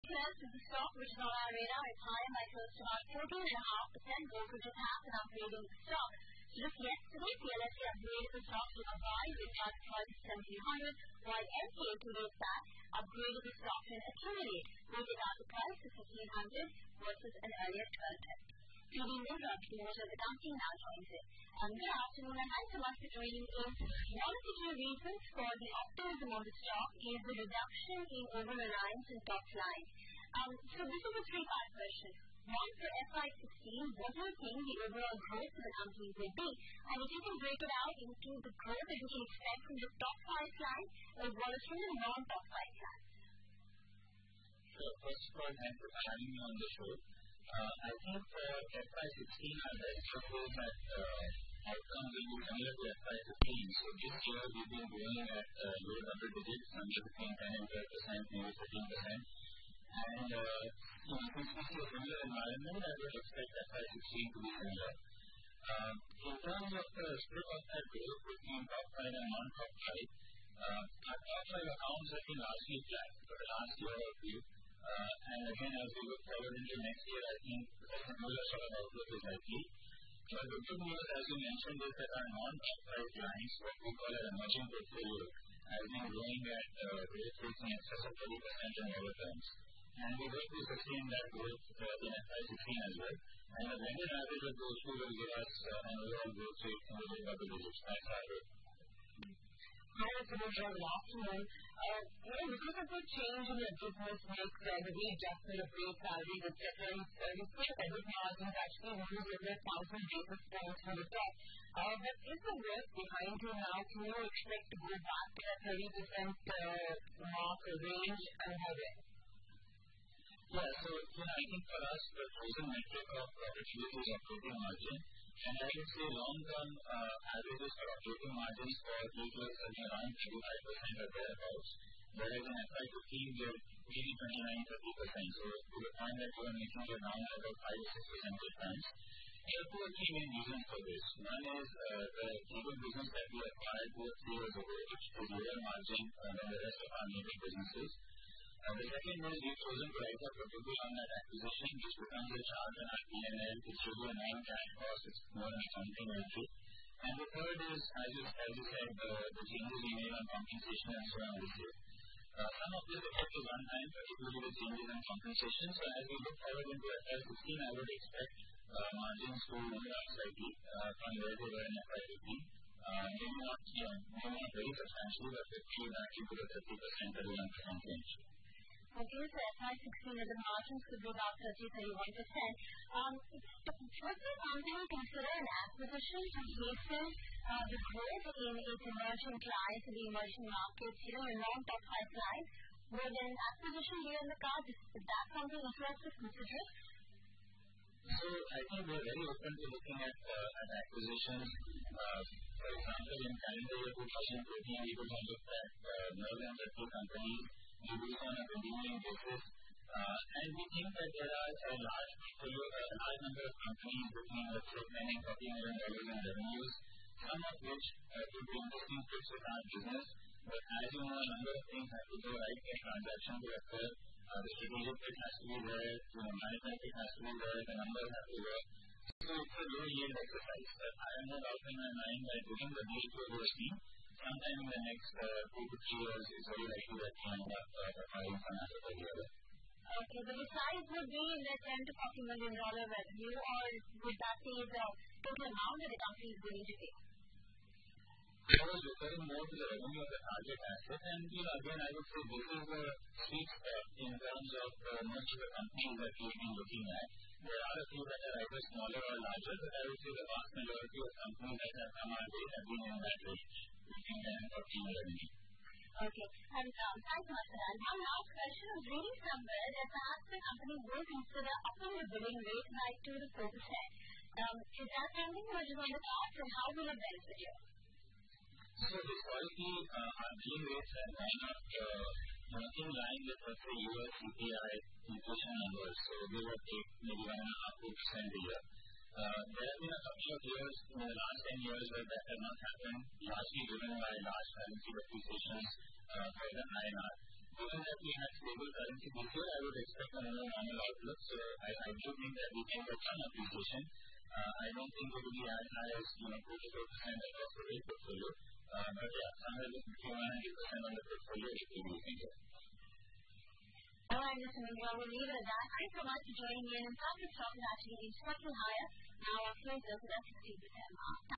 Nucleus is a stock which is on our radar. It's higher by close to about 14.5%. Brokerages have been upgrading the stock. So just yesterday, CLSA upgraded the stock to a buy with target price of 1,700, while MCA 2 days back upgraded the stock to an accumulate with a target price of 1,500 versus an earlier 1210. PB Mehra, manager of the company, now joins it. Good afternoon, and thanks so much for joining in. One of the key reasons for the optimism on the stock is the reduction in over-reliance in top line. So this is a three-part question. One, for FY16, what do you think the overall growth for the company will be? And if you can break it out into the growth that you can expect from the top 5 clients as well as from the non-top 5 clients. Sure. First of all, thanks for having me on the show. I think for FY16, our expectation that outcome will be similar to FY15. So this year we've been growing at low double digits, somewhere between 10 and 12%, maybe 13%. And since we see a similar environment, I would expect FY16 to be similar. In terms of the split of that growth between top 5 and non-top 5, our top 5 accounts have been largely flat for the last year or two. And again, as we look forward into next year, I think a similar sort of outlook is likely. But the good news, as you mentioned, is that our non-top 5 clients, what we call our emerging portfolio, has been growing at growth rates in excess of 30% in dollar terms. And we hope to sustain that growth in FY16 as well. And the blended average of those two will give us an overall growth rate in the low double digits. That's our hope. Hi, Mr. Good afternoon. Because of the change in your business mix, the readjustment of base salaries, etc., you see that EBIT margins actually moved over 1,000 basis points from the top. But is the work behind you now? Can you expect to go back to that 30% mark or range and how then? Yeah, so I think for us, the chosen metric of profitability is operating margin. And I would say long-term averages for operating margins for retailers have been around 35% or thereabouts. Whereas in FY15, we're maybe 29-30%. So to the point that we're making, we're now at about 5 or 6 percentage points. There are two or three main reasons for this. One is the cable business that we acquired 2 or 3 years ago, which is lower margin than the rest of our major businesses. The second is we've chosen to write off a goodwill on that acquisition, which becomes a charge on our P&L. It's really a non-cash cost. It's more an accounting entry. And the third is, as you said, the changes we made on compensation and so on this year. Some of this effect is one-time, particularly the changes in compensation. So as we look forward into FY16, I would expect margins to move up slightly from where they were in FY15. Maybe not very substantially, but we'll back into the 30%, 31% range. Okay, so FY16 the margins could be about 30-31%. Would the company consider an acquisition to hasten the growth in its emerging clients in the emerging markets, non-top 5 clients? Would an acquisition be on the cards? Is that something interested in considering? So I think we're very open to looking at acquisitions. For example, in calendar year 2014, we would have looked at more than 30 companies. We do so on a continuing basis. And we think that there are a large number of companies between, let's say, $10 and $40 million in revenues, some of which could be interesting fits with our business. But as you know, a number of things have to go right for a transaction to occur. The strategic fit has to be there, management fit has to be there, the numbers have to work. So it's a low yield exercise. I have no doubt in my mind that within the deal to oversee, sometime in the next 2 to 3 years, it's very likely that we end up acquiring some asset or the other. Okay, but the size would be in the $10 to $40 million revenue, or would that be the total amount that the company is willing to pay? I was referring more to the revenue of the target asset. And again, I would say this is a sweet spot in terms of most of the companies that we've been looking at. There are a few that are either smaller or larger, but I would say the vast majority of companies that have come our way have been in that range, between $10 and $40 revenue. Okay, and thanks so much for that. One last question. I was reading somewhere that perhaps the company will consider upping the billing rate by 2 to 4%. Is that something which is on the cards, and how will it benefit you? So historically, our billing rates have gone up in line with, let's say, US CPI inflation numbers. So they will take maybe 1.5% to 2% a year. There have been a couple of years in the last 10 years where that has not happened, largely driven by large currency depreciations for the INR. given that we have stable currency this year, I would expect another normal outlook. So I do think that we can get some appreciation. I don't think it will be as high as 2 to 4% across the rate portfolio. But yeah, somewhere between 1 and 2% on the portfolio is what we can get. All right, Mr. Mundra, we'll leave it at that. Thanks so much for joining in. And some of the stock has actually been slightly higher. Now our close is at 16%.